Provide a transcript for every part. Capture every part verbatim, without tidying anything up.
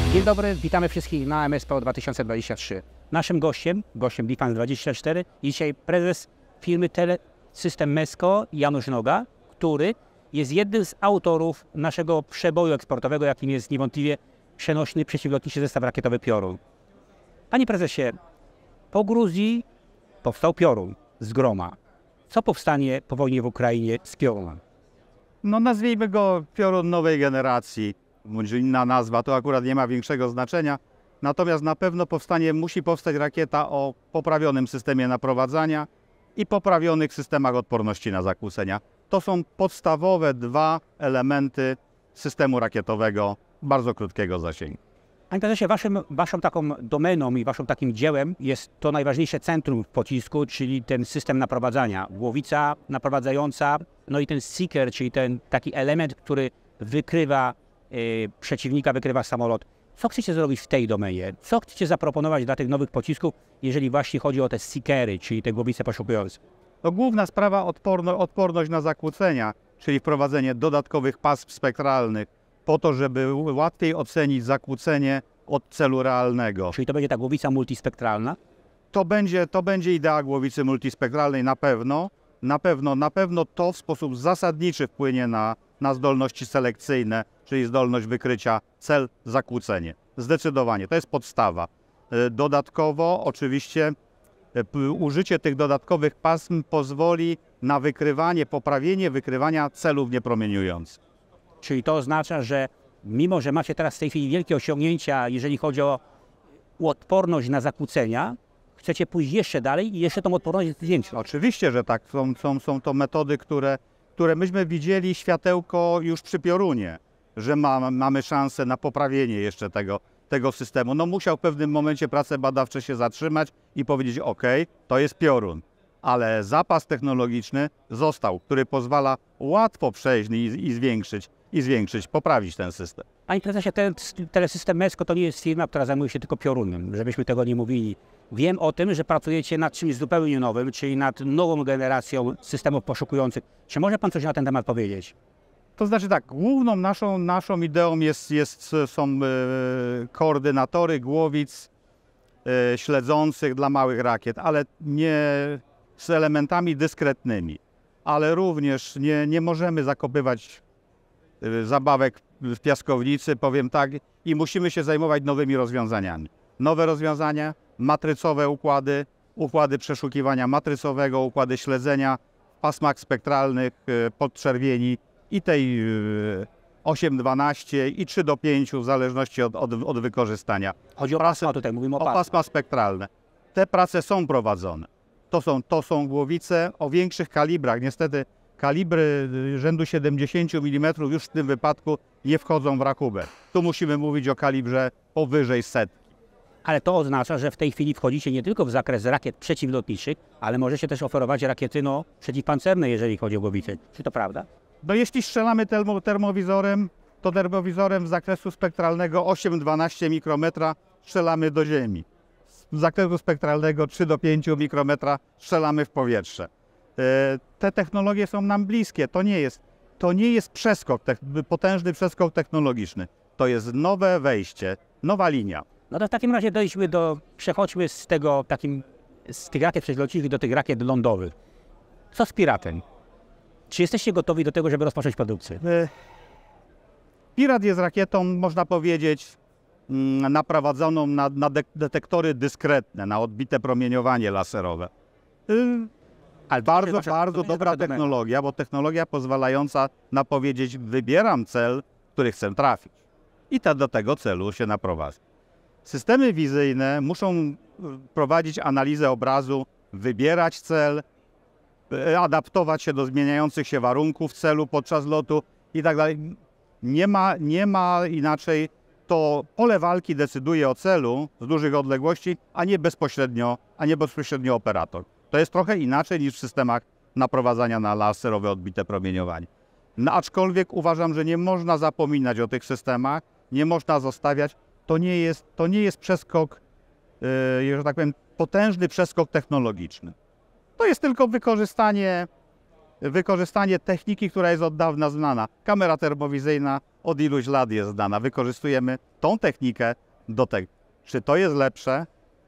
Dzień dobry, witamy wszystkich na M S P O dwa tysiące dwadzieścia trzy. Naszym gościem, gościem Defense dwadzieścia cztery, jest dzisiaj prezes firmy Telesystem Mesko, Janusz Noga, który jest jednym z autorów naszego przeboju eksportowego, jakim jest niewątpliwie przenośny przeciwlotniczy zestaw rakietowy Piorun. Panie prezesie, po Gruzji powstał Piorun z groma. Co powstanie po wojnie w Ukrainie z Piorunem? No nazwijmy go Piorun nowej generacji, bądź inna nazwa, to akurat nie ma większego znaczenia. Natomiast na pewno powstanie, musi powstać rakieta o poprawionym systemie naprowadzania i poprawionych systemach odporności na zakłócenia. To są podstawowe dwa elementy systemu rakietowego bardzo krótkiego zasięgu. Panie prezesie, waszym, waszą taką domeną i waszym takim dziełem jest to najważniejsze centrum w pocisku, czyli ten system naprowadzania. Głowica naprowadzająca, no i ten seeker, czyli ten taki element, który wykrywa y, przeciwnika, wykrywa samolot. Co chcecie zrobić w tej domenie? Co chcecie zaproponować dla tych nowych pocisków, jeżeli właśnie chodzi o te seekery, czyli te głowice poszukujące? To główna sprawa odporno, odporność na zakłócenia, czyli wprowadzenie dodatkowych pasm spektralnych, po to, żeby łatwiej ocenić zakłócenie od celu realnego. Czyli to będzie ta głowica multispektralna? To będzie, to będzie idea głowicy multispektralnej na pewno. Na pewno, na pewno to w sposób zasadniczy wpłynie na, na zdolności selekcyjne, czyli zdolność wykrycia cel, zakłócenie. Zdecydowanie, to jest podstawa. Dodatkowo oczywiście użycie tych dodatkowych pasm pozwoli na wykrywanie, poprawienie wykrywania celów niepromieniujących. Czyli to oznacza, że mimo, że macie teraz w tej chwili wielkie osiągnięcia, jeżeli chodzi o odporność na zakłócenia, chcecie pójść jeszcze dalej i jeszcze tą odporność zwiększyć. Oczywiście, że tak. Są, są, są to metody, które, które myśmy widzieli światełko już przy Piorunie, że ma, mamy szansę na poprawienie jeszcze tego, tego systemu. No musiał w pewnym momencie prace badawcze się zatrzymać i powiedzieć: OK, to jest Piorun. Ale zapas technologiczny został, który pozwala łatwo przejść i, i zwiększyć, i zwiększyć, poprawić ten system. Panie prezesie, ten Telesystem Mesko to nie jest firma, która zajmuje się tylko Piorunem, żebyśmy tego nie mówili. Wiem o tym, że pracujecie nad czymś zupełnie nowym, czyli nad nową generacją systemów poszukujących. Czy może pan coś na ten temat powiedzieć? To znaczy tak, główną naszą, naszą ideą jest, jest, są e, koordynatory głowic e, śledzących dla małych rakiet, ale nie z elementami dyskretnymi. Ale również nie, nie możemy zakopywać e, zabawek w piaskownicy, powiem tak, i musimy się zajmować nowymi rozwiązaniami. Nowe rozwiązania, matrycowe układy, układy przeszukiwania matrycowego, układy śledzenia w pasmach spektralnych e, podczerwieni i tej osiem dwanaście i trzy do pięciu w zależności od, od, od wykorzystania. Chodzi o pasma tutaj, mówimy o, o pasma. pasma spektralne. Te prace są prowadzone. To są, to są głowice o większych kalibrach. Niestety kalibry rzędu siedemdziesiąt milimetrów już w tym wypadku nie wchodzą w rachubę. Tu musimy mówić o kalibrze powyżej setki. Ale to oznacza, że w tej chwili wchodzicie nie tylko w zakres rakiet przeciwlotniczych, ale możecie też oferować rakiety no, przeciwpancerne, jeżeli chodzi o głowice. Czy to prawda? No jeśli strzelamy termo, termowizorem, to termowizorem z zakresu spektralnego osiem dwanaście mikrometra strzelamy do ziemi. Z zakresu spektralnego trzy do pięciu mikrometra strzelamy w powietrze. Te technologie są nam bliskie. To nie jest, to nie jest przeskok, potężny przeskok technologiczny. To jest nowe wejście, nowa linia. No to w takim razie dojdźmy do, przechodźmy z tego takim, z tych rakiet przeciwlotniczych do tych rakiet lądowych. Co z Piratem? Czy jesteście gotowi do tego, żeby rozpocząć produkcję? Pirat jest rakietą, można powiedzieć, naprowadzoną na, na de detektory dyskretne, na odbite promieniowanie laserowe. Ale bardzo, wasza, bardzo dobra technologia, bo technologia pozwalająca na powiedzieć: wybieram cel, który chcę trafić. I ta, do tego celu się naprowadza. Systemy wizyjne muszą prowadzić analizę obrazu, wybierać cel, adaptować się do zmieniających się warunków celu podczas lotu i tak dalej. Nie ma, nie ma inaczej. To pole walki decyduje o celu z dużych odległości, a nie bezpośrednio, a nie bezpośrednio operator. To jest trochę inaczej niż w systemach naprowadzania na laserowe odbite promieniowanie. No, aczkolwiek uważam, że nie można zapominać o tych systemach, nie można zostawiać. To nie jest, to nie jest przeskok, yy, że tak powiem, potężny przeskok technologiczny. To jest tylko wykorzystanie, wykorzystanie techniki, która jest od dawna znana. Kamera termowizyjna, od iluś lat jest znana. Wykorzystujemy tą technikę do tego. Czy to jest lepsze?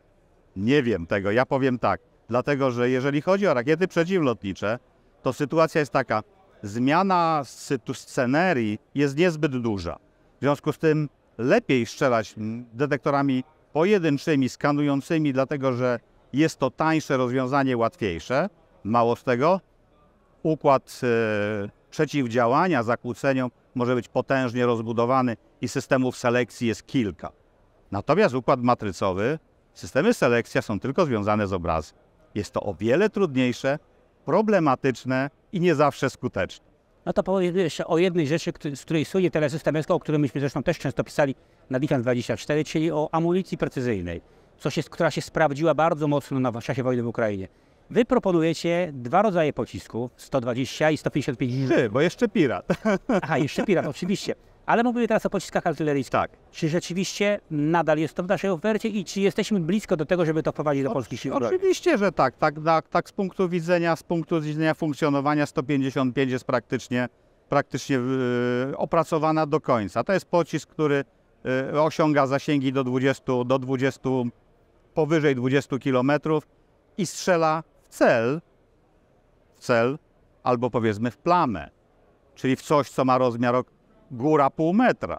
Nie wiem tego. Ja powiem tak. Dlatego, że jeżeli chodzi o rakiety przeciwlotnicze, to sytuacja jest taka. Zmiana scenerii jest niezbyt duża. W związku z tym lepiej strzelać detektorami pojedynczymi, skanującymi, dlatego że jest to tańsze rozwiązanie, łatwiejsze. Mało z tego, układ e, przeciwdziałania zakłóceniom może być potężnie rozbudowany i systemów selekcji jest kilka. Natomiast układ matrycowy, systemy selekcja są tylko związane z obrazem. Jest to o wiele trudniejsze, problematyczne i nie zawsze skuteczne. No to powiem jeszcze o jednej rzeczy, z której słynie Telesystem S K, o którym myśmy zresztą też często pisali na Defense dwadzieścia cztery, czyli o amunicji precyzyjnej, coś jest, która się sprawdziła bardzo mocno na, w czasie wojny w Ukrainie. Wy proponujecie dwa rodzaje pocisków, sto dwadzieścia i sto pięćdziesiąt pięć. Ty, bo jeszcze Pirat. Aha, jeszcze Pirat, oczywiście. Ale mówimy teraz o pociskach artyleryjskich. Tak. Czy rzeczywiście nadal jest to w naszej ofercie i czy jesteśmy blisko do tego, żeby to wprowadzić do O, polskich sił zbrojnych? Oczywiście, że tak. Tak, tak. Tak z punktu widzenia, z punktu widzenia funkcjonowania sto pięćdziesiąt pięć jest praktycznie, praktycznie yy, opracowana do końca. To jest pocisk, który yy, osiąga zasięgi do dwudziestu, do dwudziestu, powyżej dwudziestu kilometrów i strzela w cel, w cel albo powiedzmy w plamę, czyli w coś, co ma rozmiar góra pół metra.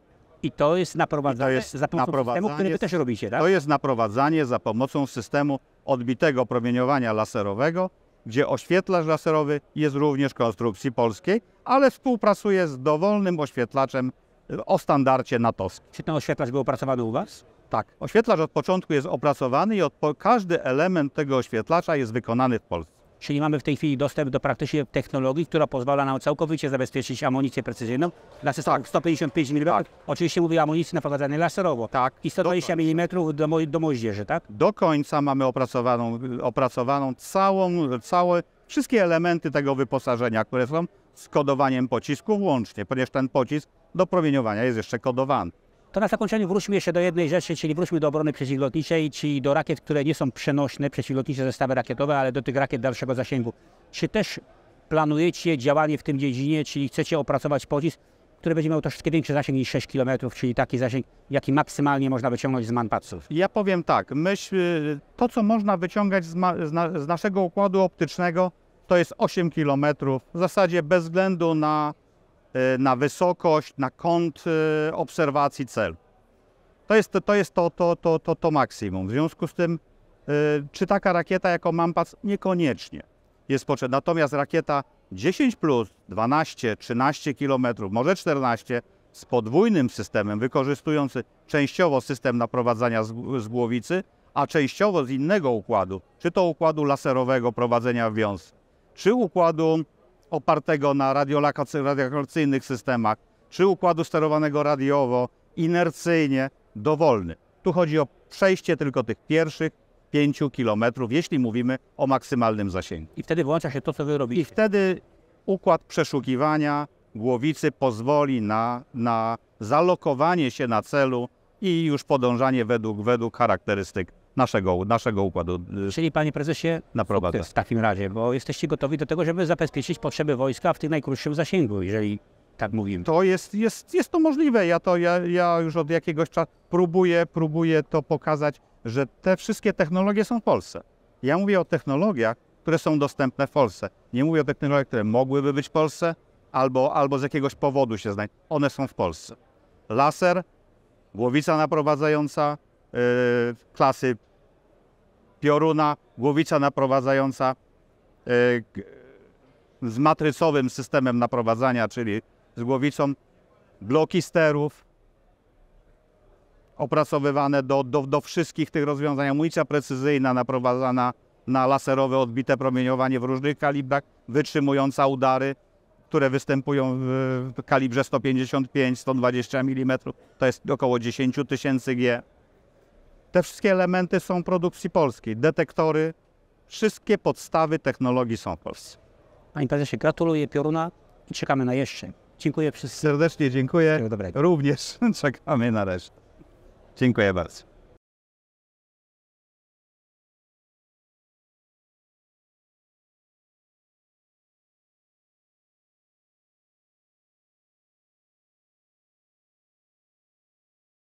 I to jest naprowadzane I to jest za pomocą systemu, naprowadzanie- który wy też robicie, tak? To jest naprowadzanie za pomocą systemu odbitego promieniowania laserowego, gdzie oświetlacz laserowy jest również konstrukcji polskiej, ale współpracuje z dowolnym oświetlaczem o standardzie natowskim. Czy ten oświetlacz był opracowany u was? Tak, oświetlacz od początku jest opracowany i od, po, każdy element tego oświetlacza jest wykonany w Polsce. Czyli mamy w tej chwili dostęp do praktycznie technologii, która pozwala nam całkowicie zabezpieczyć amunicję precyzyjną dla systemów sto pięćdziesiąt pięć milimetrów. Oczywiście mówię o amunicji naprowadzanej laserowo. Tak, I sto dwadzieścia milimetrów do, mo do moździerzy, tak? do końca mamy opracowaną, opracowaną całą, całe, wszystkie elementy tego wyposażenia, które są z kodowaniem pocisku włącznie, ponieważ ten pocisk do promieniowania jest jeszcze kodowany. To na zakończenie wróćmy jeszcze do jednej rzeczy, czyli wróćmy do obrony przeciwlotniczej, czyli do rakiet, które nie są przenośne, przeciwlotnicze zestawy rakietowe, ale do tych rakiet dalszego zasięgu. Czy też planujecie działanie w tym dziedzinie, czyli chcecie opracować pocisk, który będzie miał troszeczkę większy zasięg niż sześć kilometrów, czyli taki zasięg, jaki maksymalnie można wyciągnąć z manpadsów? Ja powiem tak, myśl, to co można wyciągać z, ma, z, na, z naszego układu optycznego, to jest osiem kilometrów, w zasadzie bez względu na, na wysokość, na kąt obserwacji celu. To jest to, jest to, to, to, to, to maksimum. W związku z tym, czy taka rakieta jako Manpads? Niekoniecznie jest potrzebna. Natomiast rakieta dziesięć plus, dwanaście, trzynaście kilometrów, może czternaście, z podwójnym systemem, wykorzystujący częściowo system naprowadzania z, z głowicy, a częściowo z innego układu, czy to układu laserowego prowadzenia w wiązce, czy układu opartego na radiolokacyjnych systemach, czy układu sterowanego radiowo, inercyjnie, dowolny. Tu chodzi o przejście tylko tych pierwszych pięciu kilometrów, jeśli mówimy o maksymalnym zasięgu. I wtedy włącza się to, co wy I robicie. wtedy układ przeszukiwania głowicy pozwoli na, na zalokowanie się na celu i już podążanie według, według charakterystyk naszego, naszego układu Czyli panie prezesie, naprowadzenia. w takim razie, bo jesteście gotowi do tego, żeby zabezpieczyć potrzeby wojska w tym najkrótszym zasięgu, jeżeli tak mówimy. To jest, jest, jest to możliwe. Ja, to, ja, ja już od jakiegoś czasu próbuję, próbuję to pokazać, że te wszystkie technologie są w Polsce. Ja mówię o technologiach, które są dostępne w Polsce. Nie mówię o technologiach, które mogłyby być w Polsce albo, albo z jakiegoś powodu się znajdą. One są w Polsce. Laser, głowica naprowadzająca yy, klasy pioruna, głowica naprowadzająca yy, z matrycowym systemem naprowadzania, czyli z głowicą, bloki sterów opracowywane do, do, do wszystkich tych rozwiązań, amunicja precyzyjna naprowadzana na laserowe odbite promieniowanie w różnych kalibrach, wytrzymująca udary, które występują w kalibrze sto pięćdziesiąt pięć sto dwadzieścia milimetrów, to jest około dziesięć tysięcy G. Te wszystkie elementy są produkcji polskiej, detektory, wszystkie podstawy technologii są w Polsce. Panie prezesie, gratuluję pioruna i czekamy na jeszcze. Dziękuję wszyscy. Serdecznie dziękuję. Wszystkiego dobrego. Również czekamy na resztę. Dziękuję bardzo.